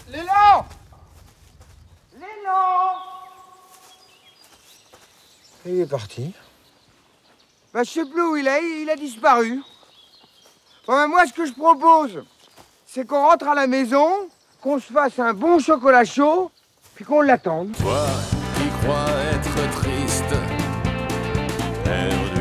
L'élan! L'élan! Il est parti. Bah, je sais plus où il a disparu. Bon, ben, moi, ce que je propose, c'est qu'on rentre à la maison, qu'on se fasse un bon chocolat chaud, puis qu'on l'attende. Toi qui crois être triste, perdu